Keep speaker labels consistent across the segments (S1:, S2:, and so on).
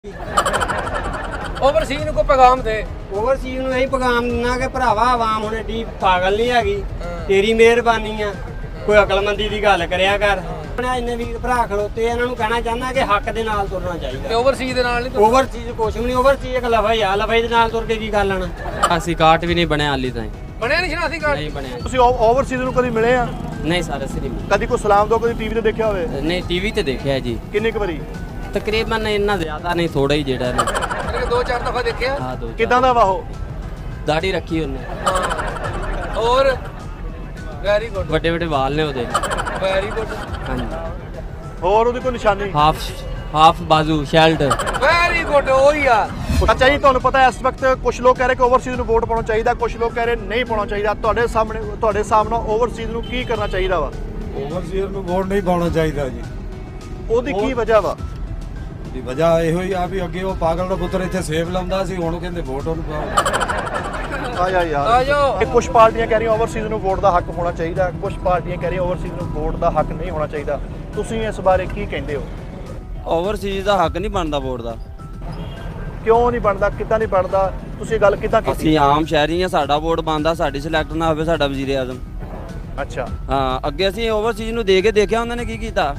S1: Overseas ਨੂੰ ਕੋਈ ਪੈਗਾਮ ਦੇ
S2: ओवरसीज ਨੂੰ ਇਹੀ ਪੈਗਾਮ ਦਿੰਨਾ ਕਿ ਭਰਾਵਾ ਆਵਾਮ ਹੁਣ ਏਡੀ ਪਾਗਲ ਨਹੀਂ ਹੈਗੀ, ਤੇਰੀ ਮਿਹਰਬਾਨੀ ਆ, ਕੋਈ ਅਕਲਮੰਦੀ ਦੀ ਗੱਲ ਕਰਿਆ ਕਰ। ਆਪਣੇ ਇੰਨੇ ਵੀਰ ਭਰਾ ਖਲੋਤੇ ਇਹਨਾਂ ਨੂੰ ਕਹਿਣਾ ਚਾਹੁੰਦਾ ਕਿ ਹੱਕ ਦੇ ਨਾਲ ਤੁਰਨਾ ਚਾਹੀਦਾ
S1: ਤੇ ਓਵਰਸੀਜ ਦੇ ਨਾਲ ਨਹੀਂ
S2: ओवरसीज ਕੁਛ ਵੀ ਨਹੀਂ, ओवरसीज ਇੱਕ ਲਫਾ ਹੀ ਆ, ਲਫਾ ਦੇ ਨਾਲ ਤੁਰ ਕੇ ਕੀ ਕਰ ਲੈਣਾ।
S3: ਅਸੀਂ ਕਾਟ ਵੀ ਨਹੀਂ ਬਣਿਆ ਹਾਲੀ ਤਾਈਂ,
S1: ਬਣਿਆ ਨਹੀਂ ਸ਼ਨਾਖਤੀ ਕਾਰਡ
S3: ਨਹੀਂ ਬਣਿਆ।
S4: ਤੁਸੀਂ ਓਵਰਸੀਜ਼ ਨੂੰ ਕਦੀ ਮਿਲੇ ਆ?
S3: ਨਹੀਂ ਸਰ ਅਸੀਂ ਨਹੀਂ
S4: ਕਦੀ ਕੋਈ ਸਲਾਮ ਦੋ, ਕਦੀ ਟੀਵੀ ਤੇ ਦੇਖਿਆ ਹੋਵੇ?
S3: ਨਹੀਂ ਟੀਵੀ ਤੇ ਦੇਖਿਆ ਜੀ,
S4: ਕਿੰਨੀ ਕੁ ਵਾਰੀ?
S3: ਤਕਰੀਬਨ ਇੰਨਾ ਜ਼ਿਆਦਾ ਨਹੀਂ, ਥੋੜਾ ਹੀ ਜਿਹੜਾ ਨਾ।
S1: ਮੇਰੇ ਦੋ ਚਾਰ ਦਫਾ ਦੇਖਿਆ।
S3: ਹਾਂ ਦੋ
S4: ਕਿਦਾਂ ਦਾ ਵਾ ਉਹ?
S3: ਦਾੜੀ ਰੱਖੀ ਉਹਨੇ,
S1: ਔਰ ਵੈਰੀ ਗੁੱਡ,
S3: ਵੱਡੇ ਵੱਡੇ ਵਾਲ ਨੇ ਉਹਦੇ।
S1: ਵੈਰੀ ਗੁੱਡ,
S3: ਹਾਂਜੀ
S4: ਹੋਰ ਉਹਦੀ ਕੋਈ ਨਿਸ਼ਾਨੀ?
S3: ਹਾਫ ਬਾਜ਼ੂ ਸ਼ੈਲਟ।
S1: ਵੈਰੀ ਗੁੱਡ, ਉਹੀ ਆ।
S4: ਅੱਛਾ ਜੀ, ਤੁਹਾਨੂੰ ਪਤਾ ਇਸ ਵਕਤ ਕੁਝ ਲੋਕ ਕਹਿ ਰਹੇ ਕਿ ਓਵਰਸੀਜ਼ ਨੂੰ ਵੋਟ ਪਾਉਣਾ ਚਾਹੀਦਾ, ਕੁਝ ਲੋਕ ਕਹਿ ਰਹੇ ਨਹੀਂ ਪਾਉਣਾ ਚਾਹੀਦਾ। ਤੁਹਾਡੇ ਸਾਹਮਣੇ ਓਵਰਸੀਜ਼ ਨੂੰ ਕੀ ਕਰਨਾ ਚਾਹੀਦਾ ਵਾ?
S5: ओवरसीज ਨੂੰ ਵੋਟ ਨਹੀਂ ਪਾਉਣਾ ਚਾਹੀਦਾ ਜੀ।
S4: ਉਹਦੀ ਕੀ ਵਜ੍ਹਾ ਵਾ?
S5: ਦੀ ਵਜ੍ਹਾ ਇਹੋ ਹੀ ਆ ਵੀ ਅੱਗੇ ਉਹ ਪਾਗਲ ਦਾ ਪੁੱਤਰ ਇੱਥੇ ਸੇਬ ਲਾਉਂਦਾ ਸੀ, ਹੁਣ ਕਹਿੰਦੇ ਵੋਟ ਉਹਨੂੰ ਪਾਓ।
S4: ਆ
S1: ਜਾਓ।
S4: ਇਹ ਕੁਝ ਪਾਰਟੀਆਂ ਕਹਿ ਰਹੀਆਂ ਓਵਰਸੀਜ਼ ਨੂੰ ਵੋਟ ਦਾ ਹੱਕ ਹੋਣਾ ਚਾਹੀਦਾ, ਕੁਝ ਪਾਰਟੀਆਂ ਕਹਿ ਰਹੀਆਂ ਓਵਰਸੀਜ਼ ਨੂੰ ਵੋਟ ਦਾ ਹੱਕ ਨਹੀਂ ਹੋਣਾ ਚਾਹੀਦਾ। ਤੁਸੀਂ ਇਸ ਬਾਰੇ ਕੀ ਕਹਿੰਦੇ ਹੋ?
S3: ਓਵਰਸੀਜ਼ ਦਾ ਹੱਕ ਨਹੀਂ ਬਣਦਾ ਵੋਟ ਦਾ।
S4: ਕਿਉਂ ਨਹੀਂ ਬਣਦਾ? ਕਿੱਦਾਂ ਨਹੀਂ ਬਣਦਾ? ਤੁਸੀਂ ਗੱਲ ਕਿੱਦਾਂ ਕੀਤੀ?
S3: ਅਸੀਂ ਆਮ ਸ਼ਹਿਰੀ ਆ, ਸਾਡਾ ਵੋਟ ਬਣਦਾ, ਸਾਡੀ ਸਿਲੈਕਟ ਨਾ ਹੋਵੇ ਸਾਡਾ ਵਜ਼ੀਰ ਆਜ਼ਮ।
S4: ਅੱਛਾ,
S3: ਹਾਂ ਅੱਗੇ ਅਸੀਂ ਓਵਰਸੀਜ਼ ਨੂੰ ਦੇ ਕੇ ਦੇਖਿਆ ਉਹਨਾਂ ਨੇ ਕੀ ਕੀਤਾ।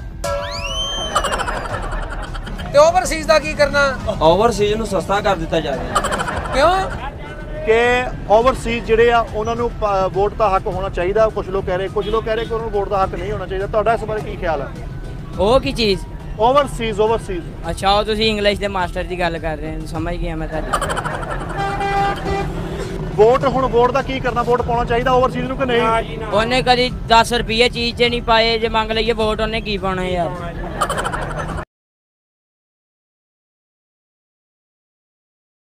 S1: ਤੇ ਓਵਰਸੀਜ ਦਾ ਕੀ ਕਰਨਾ?
S3: ਓਵਰਸੀਜ਼ ਨੂੰ ਸਸਤਾ ਕਰ ਦਿੱਤਾ ਜਾ ਰਿਹਾ।
S1: ਕਿਉਂ?
S4: ਕਿ ਓਵਰਸੀਜ਼ ਜਿਹੜੇ ਆ ਉਹਨਾਂ ਨੂੰ ਵੋਟ ਦਾ ਹੱਕ ਹੋਣਾ ਚਾਹੀਦਾ। ਕੁਝ ਲੋਕ ਕਹਿ ਰਹੇ ਕਿ ਉਹਨਾਂ ਨੂੰ ਵੋਟ ਦਾ ਹੱਕ ਨਹੀਂ ਹੋਣਾ ਚਾਹੀਦਾ। ਤੁਹਾਡਾ ਇਸ ਬਾਰੇ ਕੀ ਖਿਆਲ ਹੈ?
S6: ਉਹ ਕੀ ਚੀਜ਼?
S4: ਓਵਰਸੀਜ਼
S6: ਅੱਛਾ, ਉਹ ਤੁਸੀਂ ਇੰਗਲਿਸ਼ ਦੇ ਮਾਸਟਰ ਦੀ ਗੱਲ ਕਰ ਰਹੇ ਹੋ, ਸਮਝ ਗਿਆ ਮੈਂ ਤੁਹਾਡੀ।
S4: ਵੋਟ ਦਾ ਕੀ ਕਰਨਾ? ਵੋਟ ਪਾਉਣਾ ਚਾਹੀਦਾ ਓਵਰਸੀਜ਼ ਨੂੰ ਕਿ ਨਹੀਂ?
S6: ਉਹਨੇ ਕਦੀ 10 ਰੁਪਏ ਚੀਜ਼ 'ਚ ਨਹੀਂ ਪਾਏ, ਜੇ ਮੰਗ ਲਈਏ ਵੋਟ ਉਹਨੇ ਕੀ ਪਾਉਣਾ ਯਾਰ।